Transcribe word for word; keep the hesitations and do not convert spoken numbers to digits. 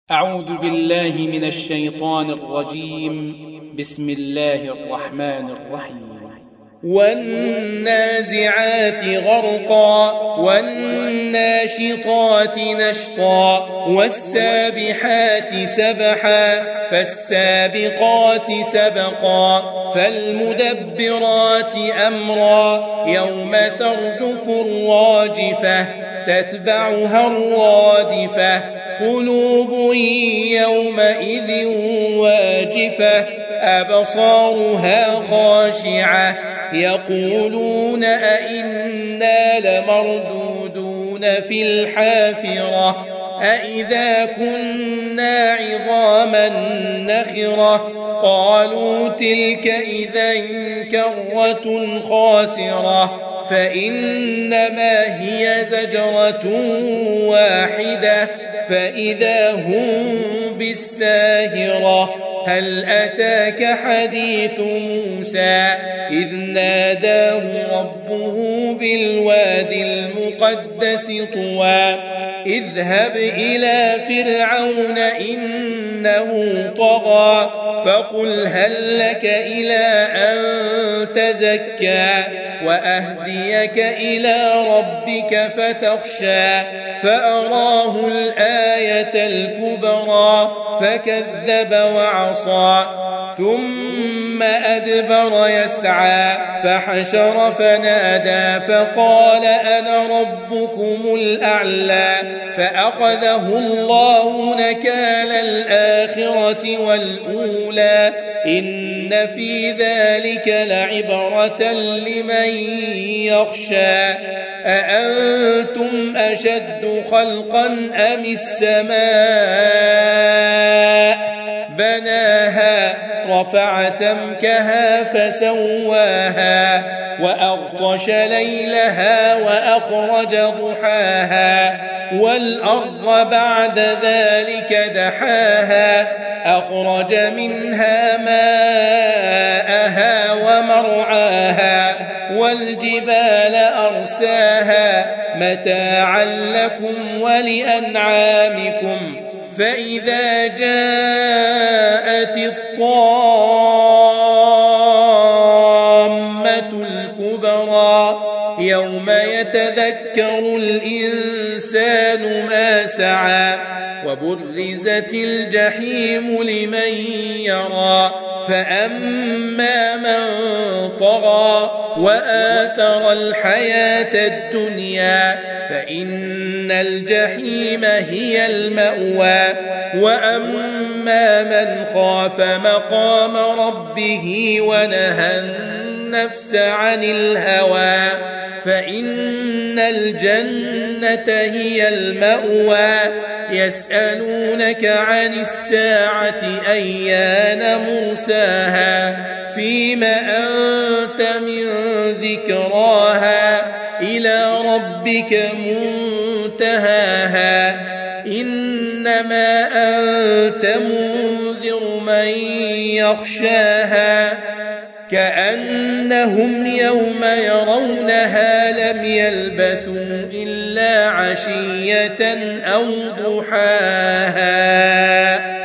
أعوذ بالله من الشيطان الرجيم. بسم الله الرحمن الرحيم. والنازعات غرقا والناشطات نشطا والسابحات سبحا فالسابقات سبقا فالمدبرات أمرا يوم ترجف الراجفة تتبعها الرادفة قلوب يومئذ واجفة أبصارها خاشعة يقولون أئنا لمردودون في الحافرة أئذا كنا عظاما نخرة قالوا تلك إذا كرة خاسرة فإنما هي زجرة واحدة فإذا هم بالساهرة هل أتاك حديث موسى إذ ناداه ربه بالوادي المقدس طوى اذهب إلى فرعون إنه طغى فقل هل لك إلى أن تزكى وأهديك إلى ربك فتخشى فأراه الآية الكبرى فكذب وعصى ثم أدبر يسعى فحشر فنادى فقال أنا ربكم الأعلى فأخذه الله نكال الآخرة والأولى إن في ذلك لعبرة لمن يخشى أأنتم أشد خلقا أم السماء بناها رفع سمكها فسواها وأغطش ليلها وأخرج ضحاها والأرض بعد ذلك دحاها أخرج منها ماءها ومرعاها والجبال أرساها متاعا لكم ولأنعامكم فإذا جاءت الطامة الكبرى يوم يتذكر الإنسان ما سعى وبرزت الجحيم لمن يرى فأما من طغى وآثر الحياة الدنيا فإن الجحيم هي المأوى وأما من خاف مقام ربه ونهى النفس عن الهوى فإن الجنة هي المأوى يسألونك عن الساعة أيان مرساها فيم أنت من ذكراها إلى ربك منتهاها إنما أنت منذر من يخشاها كأنهم يوم يرونها لم يلبثوا إلا عشية أو ضحاها.